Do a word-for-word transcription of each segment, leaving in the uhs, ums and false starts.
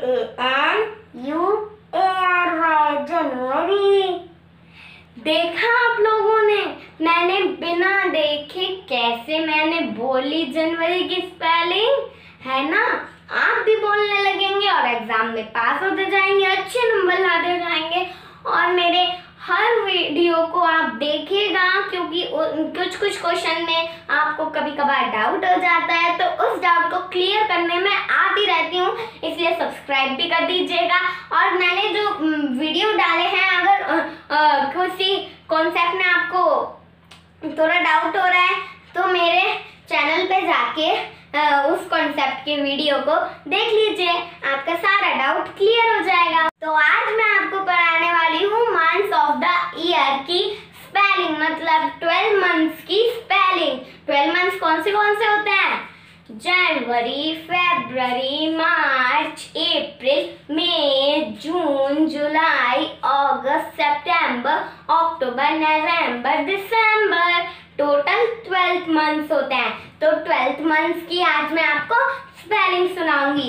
A N U A R Y, जनवरी। देखा आप लोगों ने, मैंने बिना देखे कैसे मैंने बोली जनवरी की स्पेलिंग, है ना। आप भी बोलने लगेंगे और एग्जाम में पास होते जाएंगे, अच्छे नंबर लाते जाएंगे। और मेरे हर वीडियो को आप देखिएगा, क्योंकि कुछ कुछ क्वेश्चन में आपको कभी कभार डाउट हो जाता है, तो उस डाउट को क्लियर करने में आती रहती हूँ, इसलिए सब्सक्राइब भी कर दीजिएगा। और मैंने जो वीडियो डाले हैं, अगर किसी कॉन्सेप्ट में आपको थोड़ा डाउट हो रहा है तो मेरे चैनल पे जाके उस कॉन्सेप्ट के वीडियो को देख लीजिए, आपका सारा डाउट क्लियर हो जाएगा। तो आज मैं आपको पढ़ाने वाली हूँ मंथ्स ऑफ द ईयर की स्पेलिंग, मतलब ट्वेल्व मंथ्स की स्पेलिंग। ट्वेल्व मंथ्स कौन से कौन से होते हैं? जनवरी, फरवरी, मार्च, अप्रैल, मई, जून, जुलाई, अगस्त, सितंबर, अक्टूबर, नवंबर, दिसंबर। टोटल ट्वेल्थ मंथ्स होते हैं। तो ट्वेल्थ मंथ्स की आज मैं आपको स्पेलिंग सुनाऊंगी।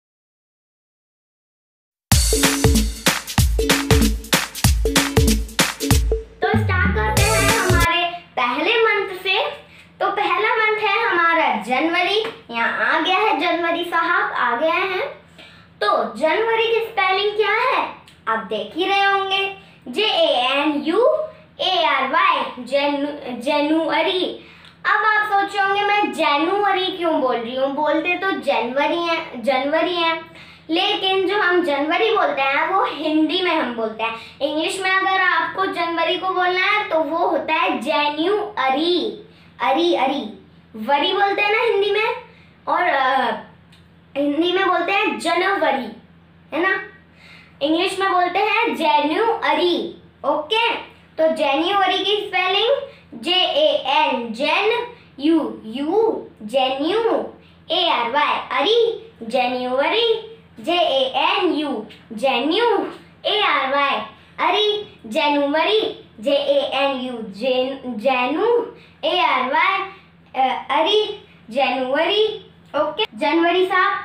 तो स्टार्ट करते हैं हमारे पहले मंथ से। तो पहला मंथ है हमारा जनवरी। यहाँ आ गया है जनवरी साहब, आ गया है। तो जनवरी की स्पेलिंग क्या है आप देख ही रहे होंगे, J A N U A R Y, जनवरी। अब आप सोच होंगे मैं जनवरी क्यों बोल रही हूँ, बोलते तो जनवरी है जनवरी है लेकिन जो हम जनवरी बोलते हैं वो हिंदी में हम बोलते हैं। इंग्लिश में अगर आपको जनवरी को बोलना है तो वो होता है जैन्युअरी, अरी अरी वरी बोलते हैं ना हिंदी में, और आ, हिंदी में बोलते हैं जनवरी, है ना। इंग्लिश में बोलते हैं जैन्युअरी। ओके, तो जनवरी की spelling J A N jan, U U janu, A R Y ary, जनवरी, J A N U janu, A R Y ary, जनवरी, J A N U janu, A R Y ary, जनवरी। Okay, जनवरी साहब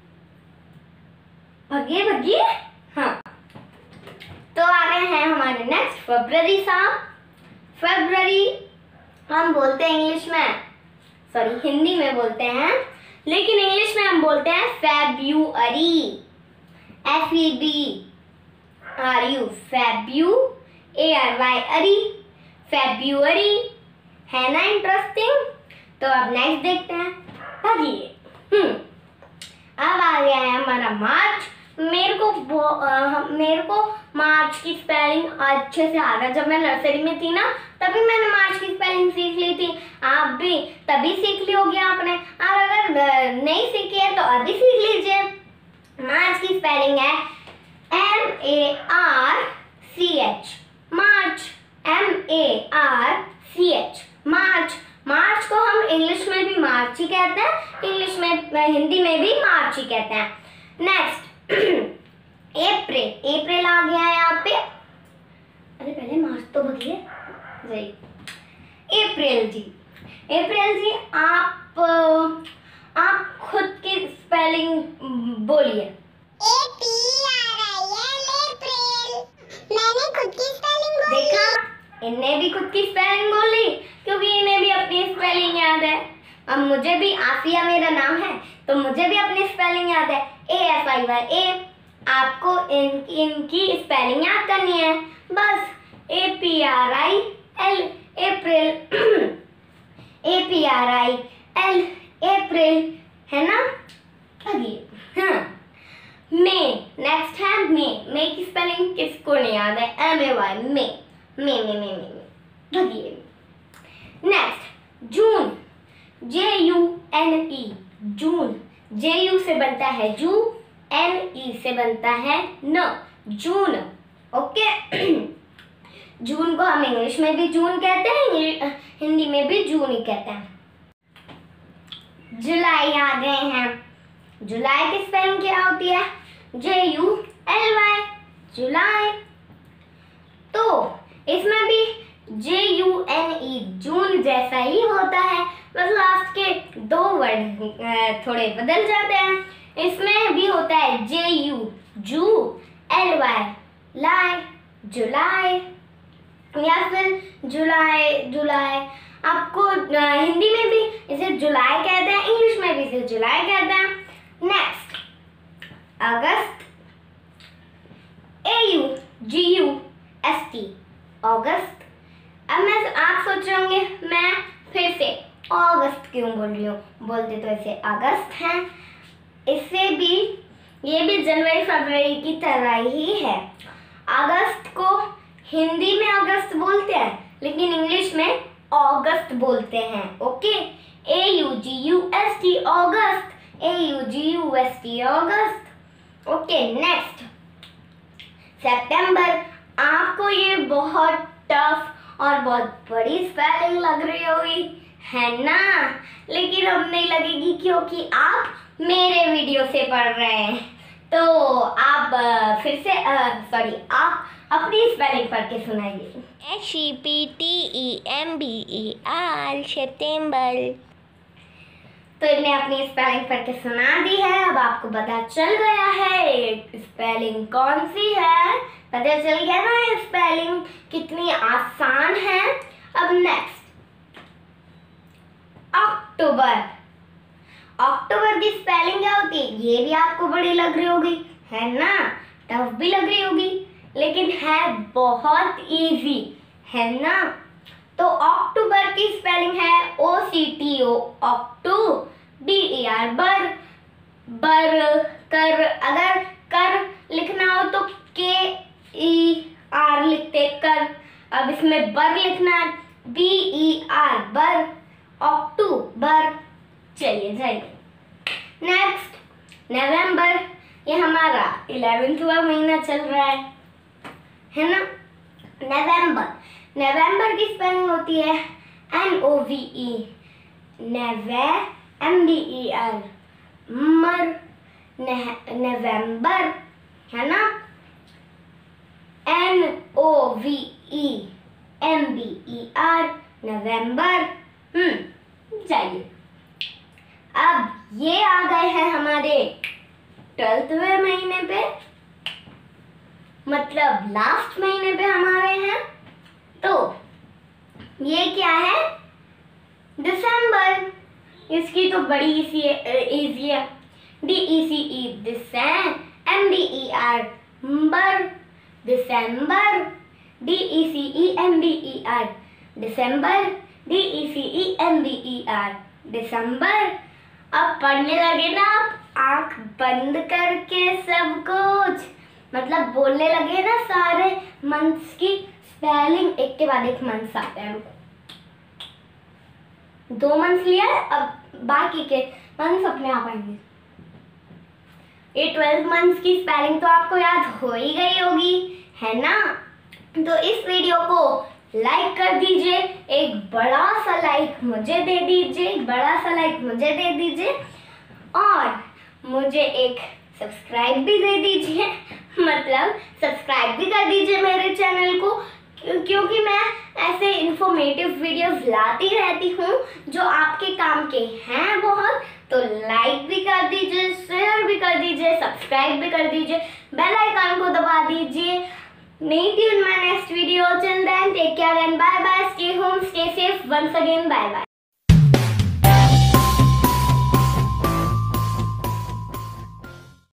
भगिए भगिए। हाँ, तो आ गए हैं हमारे next फरवरी साहब। फरवरी हम बोलते हैं इंग्लिश में, सॉरी हिंदी में बोलते हैं, लेकिन इंग्लिश में हम बोलते हैं February, F E B R U, febu, A R Y ary, February. है ना इंटरेस्टिंग। तो अब नेक्स्ट देखते हैं, भागिए। हम्म अब आ गया है हमारा मार्च। मेरे को आ, मेरे को मार्च की स्पेलिंग अच्छे से आ गया। जब मैं नर्सरी में थी ना तभी मैंने मार्च की स्पेलिंग सीख ली थी। आप भी तभी सीख ली होगी आपने, और अगर नहीं सीखी है तो अभी सीख लीजिए। मार्च की स्पेलिंग है M A R C H, March, M A R C H, March. March को हम इंग्लिश में भी मार्च ही कहते हैं, इंग्लिश में हिंदी में भी मार्च ही कहते हैं। नेक्स्ट अप्रैल, अप्रैल आ गया है यहाँ पे। अरे पहले मार्च तो भगिए जी। अप्रैल जी, अप्रैल जी आप आप खुद की स्पेलिंग बोलिए। A P R I L, April. मैंने खुद की स्पेलिंग बोली। देखा, इन्हें भी खुद की स्पेलिंग बोली, क्योंकि इन्हें भी अपनी स्पेलिंग याद है। अब मुझे भी, आसिया मेरा नाम है, तो मुझे भी अपनी स्पेलिंग याद है, ए एफ आई वाई ए। आपको इन इनकी स्पेलिंग याद करनी है बस। A P R I L, April, A P R I L, April, है ना। आगे हाँ, मे। नेक्स्ट है मे। मे की स्पेलिंग किसको नहीं याद है? M A Y, May, May May May May May. Next June, J U N E, June. J U से बनता है जू, एन ई से बनता है न, जून। ओके, जून को हम इंग्लिश में भी जून कहते हैं, हिंदी में भी जून ही कहते हैं। जुलाई आ गए हैं। जुलाई की स्पेलिंग क्या होती है? J U L Y, July. तो इसमें भी जे यू एन ई, जून जैसा ही होता है, बस लास्ट के दो वर्ड थोड़े बदल जाते हैं। इसमें भी होता है जे यू जू, एल वाई, लाई, जुलाई, या फिर जुलाई जुलाई आपको हिंदी में भी इसे जुलाई कहते हैं, इंग्लिश में भी इसे जुलाई कहते हैं। Next August, A U G U S T, August. अब मैं आप सोच रहे होंगे मैं फिर से अगस्त क्यों बोल रही हूँ, बोलते तो इसे अगस्त है। इससे भी ये भी जनवरी फरवरी की तरह ही है। अगस्त को हिंदी में अगस्त बोलते हैं लेकिन इंग्लिश में अगस्त बोलते हैं। Okay, A U G U S T August, A U G U S T August. Okay, next September. आपको ये बहुत टफ और बहुत बड़ी स्पेलिंग लग रही होगी, है ना? लेकिन अब नहीं लगेगी क्योंकि आप मेरे वीडियो से पढ़ रहे हैं। तो आप uh, फिर से सॉरी uh, आप अपनी स्पेलिंग पढ़ के सुनाइए। H E P T E M B E R, September. तो इन्हें अपनी स्पेलिंग पढ़ के सुना दी है। अब आपको पता चल गया है स्पेलिंग कौन सी है, पता चल गया ना स्पेलिंग कितनी आसान है। अब नेक्स्ट अक्टूबर। अक्टूबर की स्पेलिंग क्या होती है ये भी आपको बड़ी लग रही होगी, है ना? टफ भी लग रही होगी लेकिन है बहुत इजी, है ना? तो अक्टूबर की स्पेलिंग है ओ सी टी ओ, ऑक्टू, बी ई आर, बर, बर, कर। अगर कर लिखना हो तो के ई आर लिखते कर। अब इसमें बर लिखना है, बी ई आर, बर, अक्टूबर। चलिए जाइए। Next November. ये हमारा इलेवेंथवा महीना चल रहा है, है ना? नवंबर। नवंबर की स्पेलिंग होती है एन ओ वी ई, नवे, एम बी ई आर, मर, नवंबर, है ना? N O V E M B E R, November. Hmm जाइए। अब ये आ गए हैं हमारे ट्वेल्थवें महीने पे, मतलब लास्ट महीने पे हमारे हैं। तो ये क्या है? दिसंबर। इसकी तो बड़ी इजी है, डी ई सी ई, दिसैं, एम बी ई आर, बर, December, D E C E M B E R, December, D E C E M B E R, December. अब पढ़ने लगे ना आप, आंख बंद करके सब कुछ, मतलब बोलने लगे ना सारे मंथ्स की स्पेलिंग, एक के बाद एक मंथ्स आते हैं। दो मंथ्स लिया है, अब बाकी के मंथ्स अपने आप आएंगे। ये ट्वेल्व मंथ्स की स्पेलिंग तो आपको याद हो ही गई होगी, है ना? तो इस वीडियो को लाइक कर दीजिए, एक बड़ा सा लाइक मुझे दे दीजिए, बड़ा सा लाइक मुझे दे दीजिए और मुझे एक सब्सक्राइब भी दे दीजिए, मतलब सब्सक्राइब भी कर दीजिए मेरे चैनल को, क्योंकि मैं ऐसे इंफॉर्मेटिव वीडियोस लाती रहती हूँ जो आपके काम के हैं बहुत। तो लाइक भी कर दीजिए, शेयर भी कर दीजिए, सब्सक्राइब भी कर दीजिए, बेल आइकन को दबा दीजिए। Meet you in my next video. Till then, take care and bye bye. Stay home, stay safe. Once again, bye bye.